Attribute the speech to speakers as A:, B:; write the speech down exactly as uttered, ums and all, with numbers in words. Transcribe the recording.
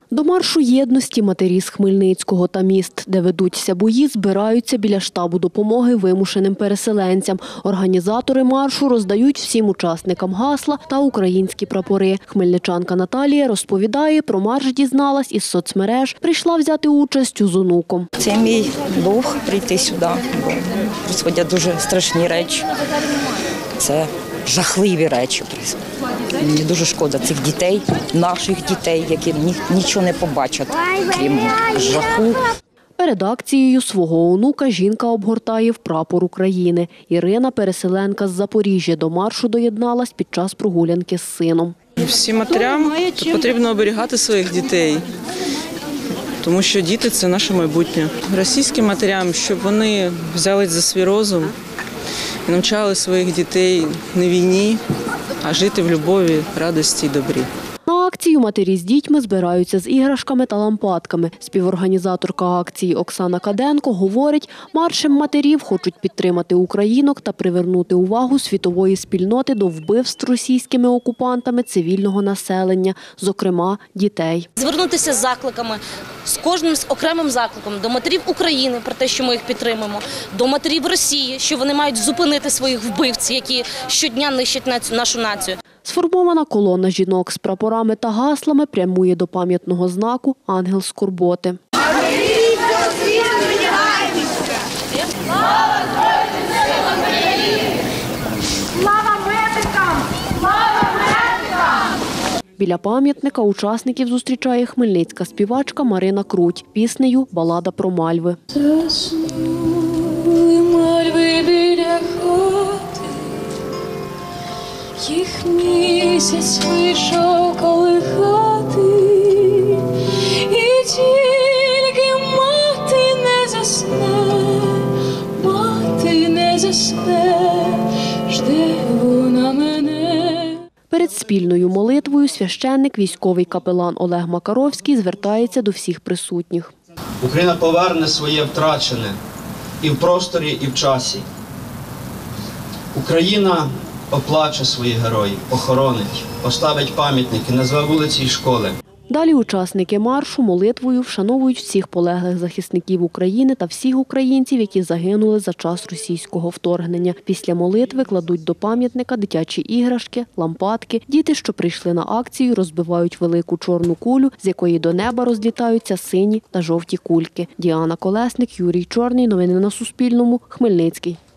A: До маршу єдності матері з Хмельницького та міст, де ведуться бої, збираються біля штабу допомоги вимушеним переселенцям. Організатори маршу роздають всім учасникам гасла та українські прапори. Хмельничанка Наталія розповідає, про марш дізналась із соцмереж, прийшла взяти участь з онуком.
B: Це мій дух прийти сюди, бо відбуваються дуже страшні речі. Це жахливі речі. Мені дуже шкода цих дітей, наших дітей, які нічого не побачать, крім жаху.
A: Перед акцією свого онука жінка обгортає в прапор України. Ірина, переселенка з Запоріжжя, до маршу доєдналась під час прогулянки з сином.
C: Всім матерям потрібно оберігати своїх дітей, тому що діти – це наше майбутнє. Російським матерям, щоб вони взялись за свій розум і навчали своїх дітей не війні, а жити в любові, радості і добрі.
A: На акцію матері з дітьми збираються з іграшками та лампадками. Співорганізаторка акції Оксана Каденко говорить, маршем матерів хочуть підтримати українок та привернути увагу світової спільноти до вбивств російськими окупантами цивільного населення, зокрема дітей.
D: Звернутися з закликами, з кожним з окремим закликом до матерів України про те, що ми їх підтримуємо, до матерів Росії, що вони мають зупинити своїх вбивців, які щодня нищать нашу націю.
A: Сформована колона жінок з прапорами та гаслами прямує до пам'ятного знаку «Ангел скорботи». Біля пам'ятника учасників зустрічає хмельницька співачка Марина Круть піснею «Балада про мальви».
E: Їх місяць вийшов колихати, і тільки мати не засне, мати не засне, жде вона мене.
A: Перед спільною молитвою священник, військовий капелан Олег Макаровський звертається до всіх присутніх.
F: Україна поверне своє втрачене і в просторі, і в часі. Україна оплаче своїх героїв, охоронить, поставить пам'ятники, назве вулиці й школи.
A: Далі учасники маршу молитвою вшановують всіх полеглих захисників України та всіх українців, які загинули за час російського вторгнення. Після молитви кладуть до пам'ятника дитячі іграшки, лампадки. Діти, що прийшли на акцію, розбивають велику чорну кулю, з якої до неба розлітаються сині та жовті кульки. Діана Колесник, Юрій Чорний. Новини на Суспільному. Хмельницький.